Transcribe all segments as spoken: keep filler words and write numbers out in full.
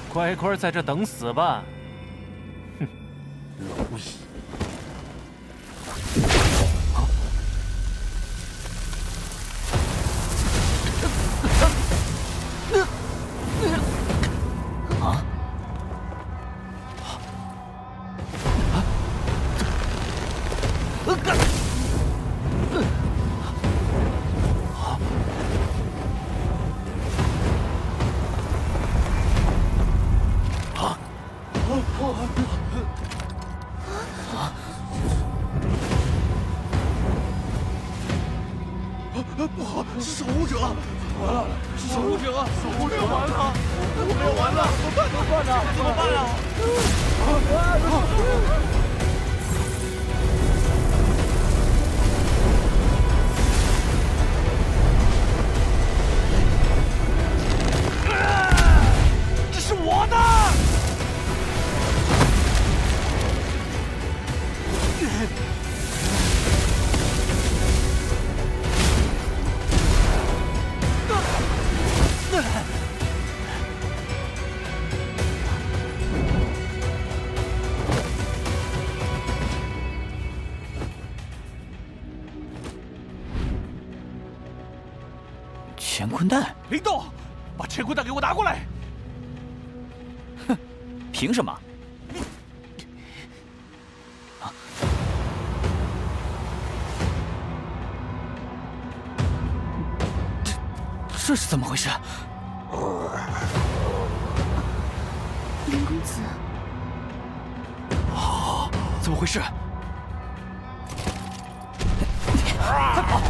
乖乖在这等死吧！哼，蝼蚁！啊！ 不好，是守护者！完了，是守护者！守护者完了，我们要完了，怎么办？怎么办呢？怎么办啊？这是我的！ 乾坤蛋， 林动，把乾坤蛋给我拿过来！ 哼，凭什么？啊！这这是怎么回事？ 林公子， 啊，怎么回事？快跑！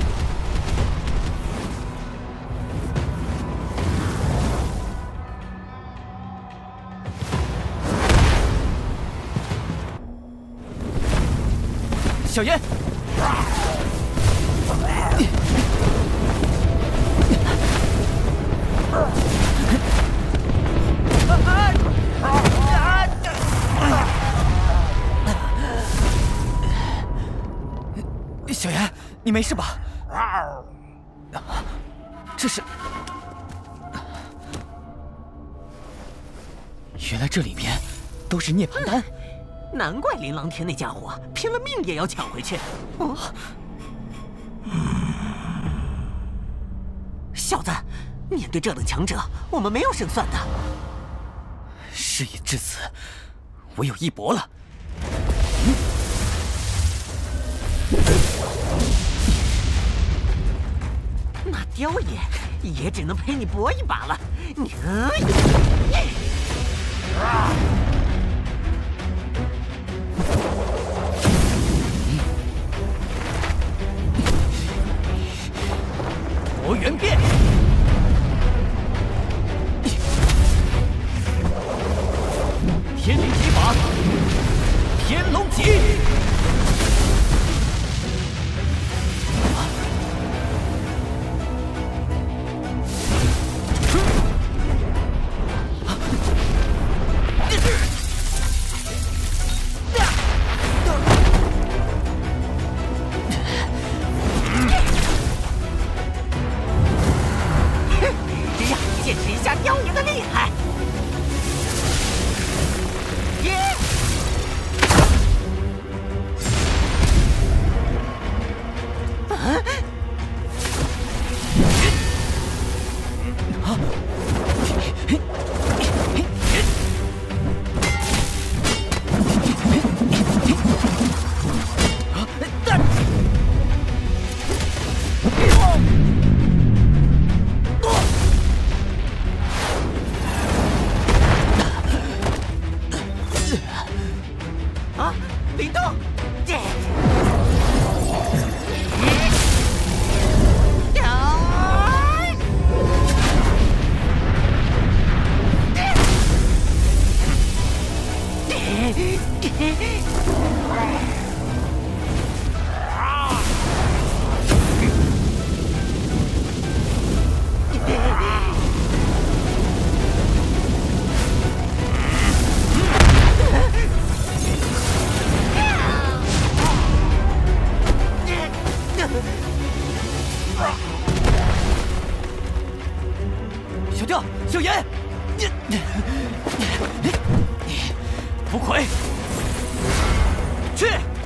小烟，小烟，你没事吧？这是……原来这里面都是涅槃丹。 难怪林琅天那家伙拼了命也要抢回去。哦，小子，面对这等强者，我们没有胜算的。 事已至此，唯有一搏了。 那雕爷也只能陪你搏一把了。你，啊！ 魔元变，天灵极法，天龙戟。小雕，小妍，你。 浮葵，去！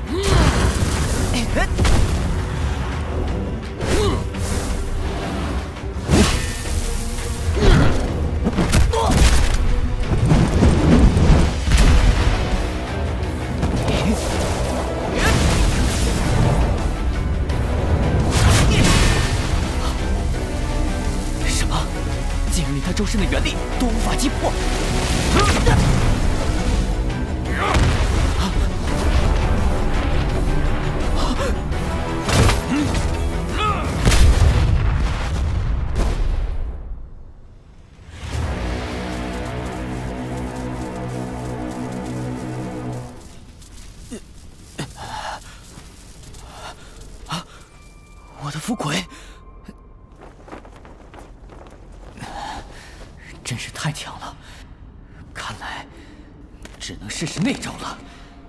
什么？竟然连他周身的元力都无法击破！ 我的浮葵，真是太强了！看来只能试试那招了。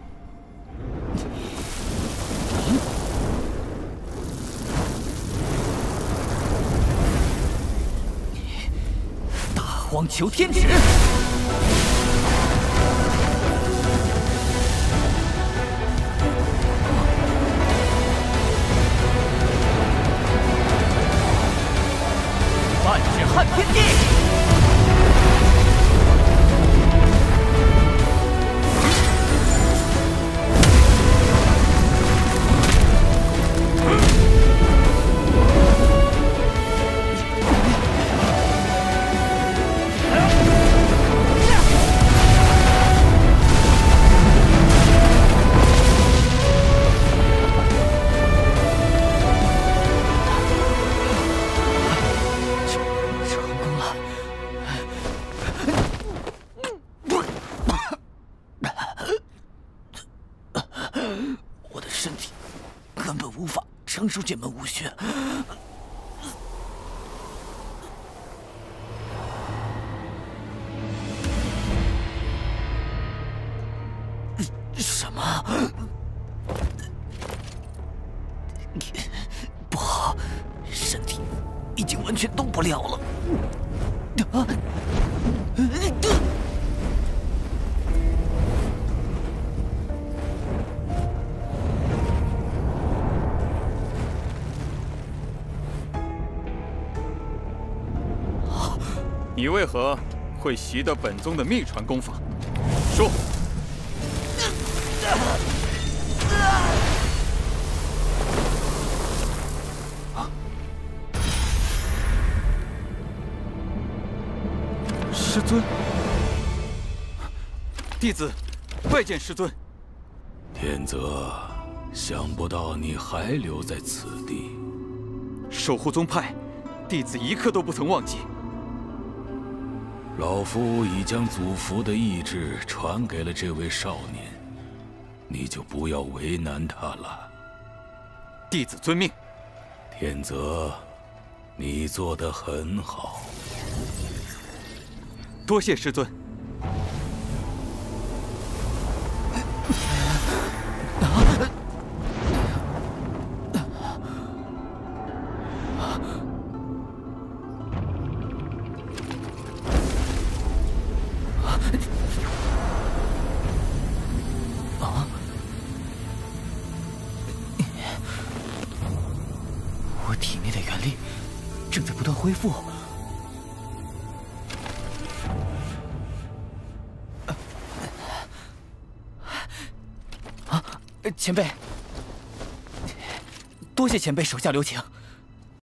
大荒求天指！ 万指撼天地！我的身体根本无法承受这门武学。什么？不好，身体已经完全动不了了。啊！ 你为何会习得本宗的秘传功法？说。师尊，弟子拜见师尊。 天泽，想不到你还留在此地。 守护宗派，弟子一刻都不曾忘记。 老夫已将祖父的意志传给了这位少年，你就不要为难他了。 弟子遵命。 天泽，你做得很好。 多谢师尊。 我体内的元力正在不断恢复。啊，前辈，多谢前辈手下留情。